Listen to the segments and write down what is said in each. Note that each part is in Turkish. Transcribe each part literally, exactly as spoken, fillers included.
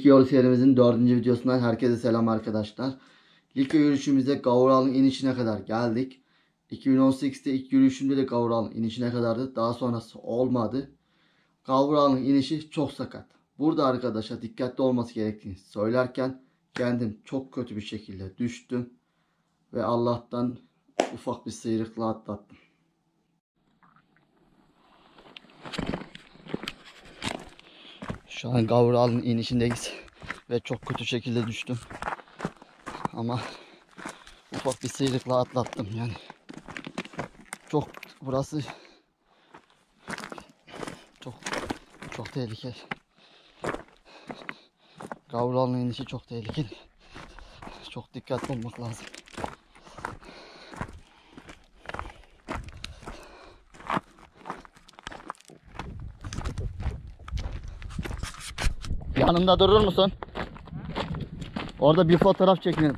Likya yolu serimizin dördüncü videosundan herkese selam arkadaşlar. Likya yürüyüşümüzde Gavural'ın inişine kadar geldik. iki bin on sekizde ilk yürüyüşümde de Gavural'ın inişine kadardı. Daha sonrası olmadı. Gavural'ın inişi çok sakat. Burada arkadaşlar dikkatli olması gerektiğini söylerken kendim çok kötü bir şekilde düştüm. Ve Allah'tan ufak bir sıyrıkla atlattım. Şu an Gavural'ın inişindeyiz ve çok kötü şekilde düştüm. Ama ufak bir sıyrıkla atlattım yani. Çok burası çok çok tehlikeli. Gavural'ın inişi çok tehlikeli. Çok dikkatli olmak lazım. Yanımda durur musun? Orada bir fotoğraf çekinelim.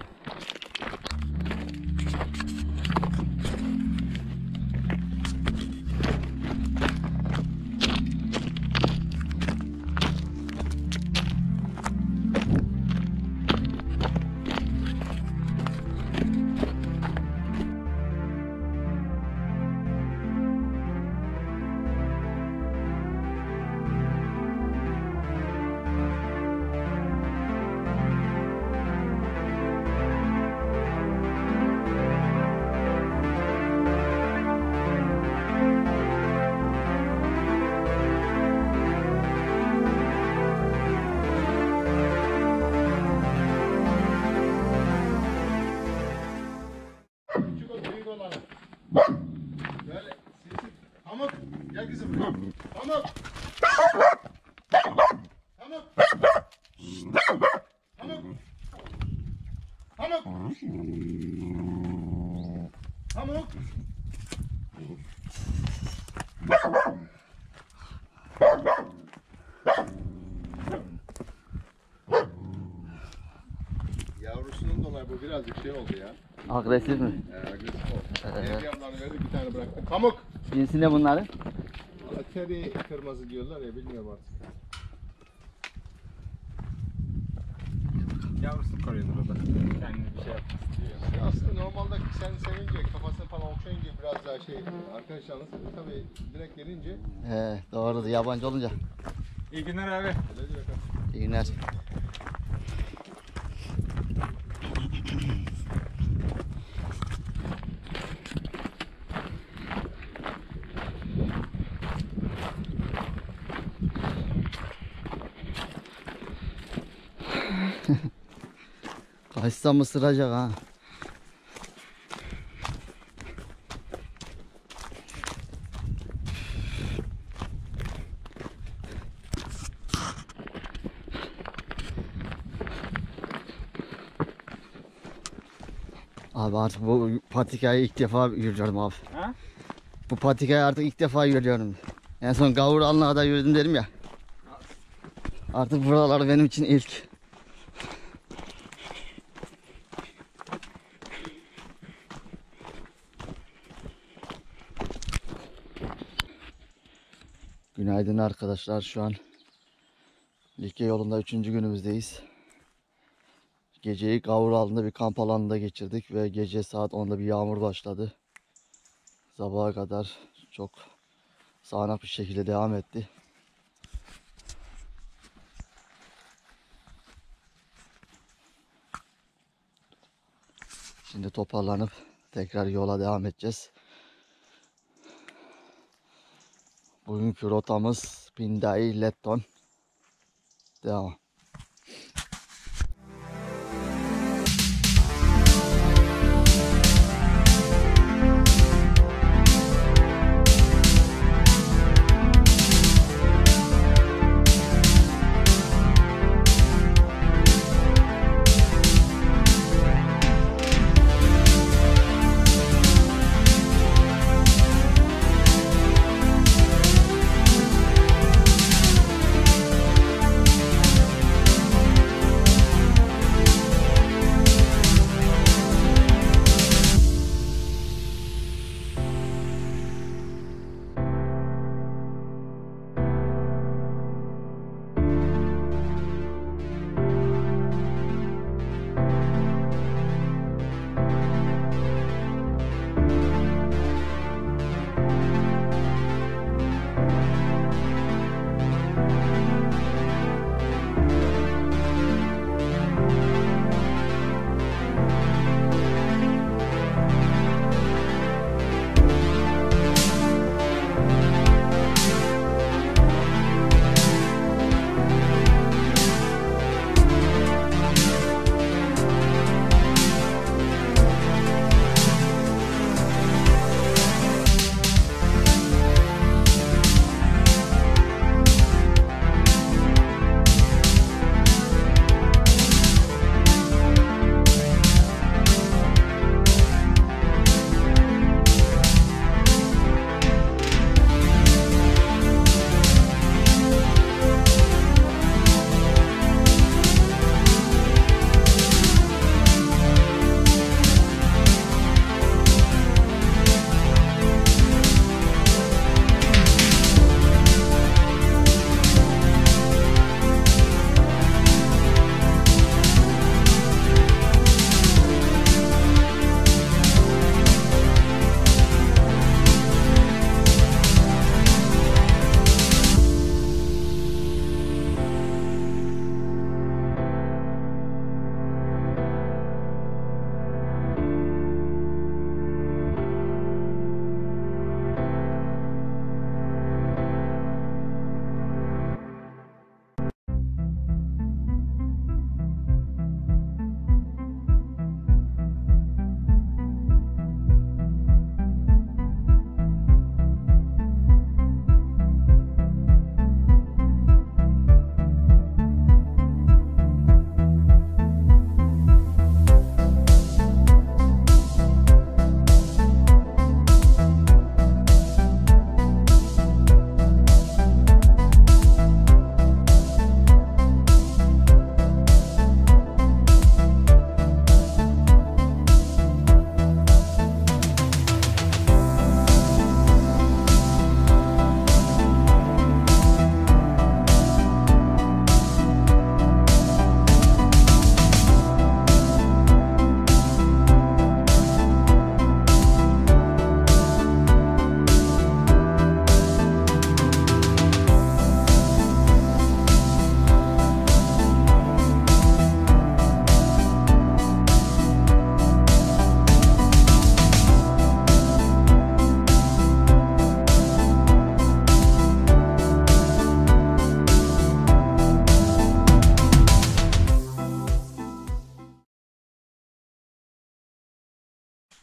Böyle sesi Pamuk gel kızım. Pamuk. Pamuk. Pamuk. Pamuk. Pamuk. Yavrusunun dolayı bu birazcık şey oldu ya. Agresif mi? Ee, agresif oldu. Evet. Yavrularını verdik, bir tane bıraktık. Pamuk. Cinsi ne bunların? Teri kırmızı diyorlar ya, bilmiyorum artık. Yavrusu koruyordur o da. Kendine bir şey yapmasın diyor. Aslında normalde sen sevince, kafasını falan okşayınca biraz daha şey, arkadaşlar nasıl tabii direkt gelince. He, doğrudur, yabancı olunca. İyi günler abi. Öyle diyor bakalım. İyi günler. Kaçsa mı sıracak ha? Abi artık bu patikayı ilk defa yürüyorum abi. Ha? Bu patikayı artık ilk defa yürüyorum. En son Gavural'ına kadar yürüdüm dedim ya. Artık buralar benim için ilk. Günaydın arkadaşlar, şu an Likya yolunda üçüncü günümüzdeyiz. Geceyi Gavural'ında bir kamp alanında geçirdik ve gece saat onda bir yağmur başladı. Sabaha kadar çok sağanak bir şekilde devam etti. Şimdi toparlanıp tekrar yola devam edeceğiz. Bugünkü rotamız Pindai Letton. Devam.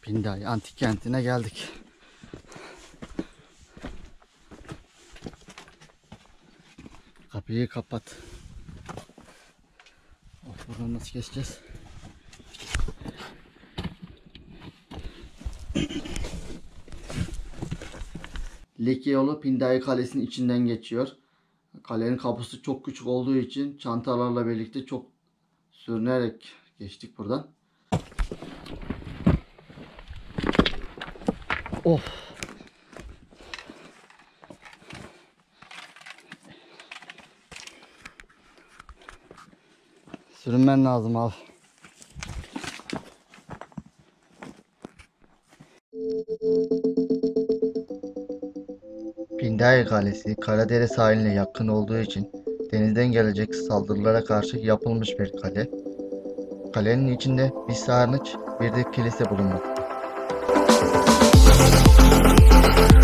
Pinday antik kentine geldik. Kapıyı kapat. Of, buradan nasıl geçeceğiz? Likya yolu Pinday Kalesi'nin içinden geçiyor. Kalenin kapısı çok küçük olduğu için çantalarla birlikte çok sürünerek geçtik buradan. Of. Sürünmen lazım abi. Pinday Kalesi, Karadere sahiline yakın olduğu için denizden gelecek saldırılara karşı yapılmış bir kale. Kalenin içinde bir sarnıç, bir de kilise bulunmaktadır.